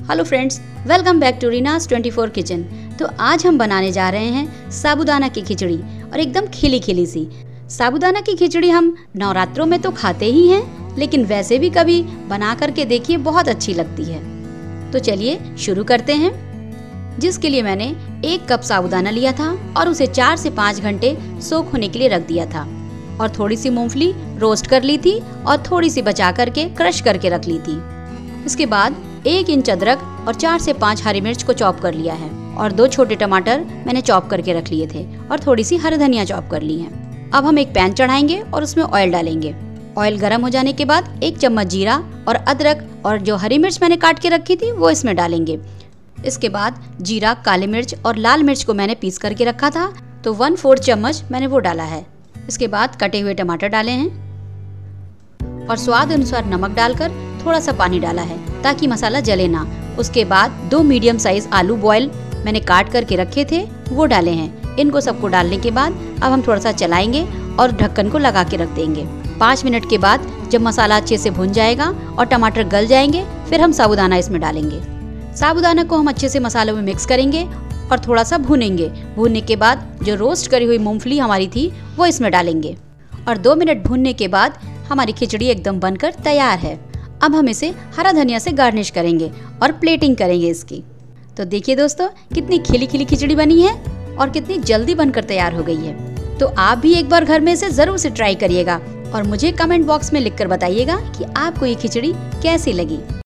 Hello friends, welcome back to Reena's 24 kitchen. तो आज हम बनाने जा रहे हैं साबूदाना की खिचड़ी और एकदम खिली खिली सी। साबूदाना की खिचड़ी हम नवरात्रों में तो खाते ही हैं, लेकिन वैसे भी कभी बना करके देखिए, बहुत अच्छी लगती है। तो चलिए शुरू करते हैं। जिसके लिए मैंने 1 कप साबूदाना लिया था और उसे 4 से 5 घंटे सोख होने के लिए रख दिया था। और थोड़ी सी मूंगफली रोस्ट कर ली थी और थोड़ी सी बचा करके क्रश करके रख ली थी। इसके बाद 1 इंच अदरक और 4 से 5 हरी मिर्च को चॉप कर लिया है और 2 छोटे टमाटर मैंने चॉप करके रख लिए थे और थोड़ी सी हरी धनिया चॉप कर ली है। अब हम एक पैन चढ़ाएंगे और उसमें ऑयल डालेंगे। ऑयल गर्म हो जाने के बाद 1 चम्मच जीरा और अदरक और जो हरी मिर्च मैंने काट के रखी थी वो इसमें डालेंगे। इसके बाद जीरा, काली मिर्च और लाल मिर्च को मैंने पीस करके रखा था, तो 1/4 चम्मच मैंने वो डाला है। इसके बाद कटे हुए टमाटर डाले हैं और स्वाद अनुसार नमक डालकर थोड़ा सा पानी डाला है ताकि मसाला जले ना। उसके बाद 2 मीडियम साइज आलू बॉयल मैंने काट करके रखे थे वो डाले हैं। इनको सबको डालने के बाद अब हम थोड़ा सा चलाएंगे और ढक्कन को लगा के रख देंगे। 5 मिनट के बाद जब मसाला अच्छे से भुन जाएगा और टमाटर गल जाएंगे, फिर हम साबूदाना इसमें डालेंगे। साबूदाना को हम अच्छे से मसालों में मिक्स करेंगे और थोड़ा सा भूनेंगे। भूनने के बाद जो रोस्ट करी हुई मूंगफली हमारी थी वो इसमें डालेंगे और 2 मिनट भूनने के बाद हमारी खिचड़ी एकदम बनकर तैयार है। अब हम इसे हरा धनिया से गार्निश करेंगे और प्लेटिंग करेंगे इसकी। तो देखिए दोस्तों, कितनी खिली खिली खिचड़ी बनी है और कितनी जल्दी बनकर तैयार हो गई है। तो आप भी एक बार घर में इसे जरूर से ट्राई करिएगा और मुझे कमेंट बॉक्स में लिखकर बताइएगा कि आपको ये खिचड़ी कैसी लगी।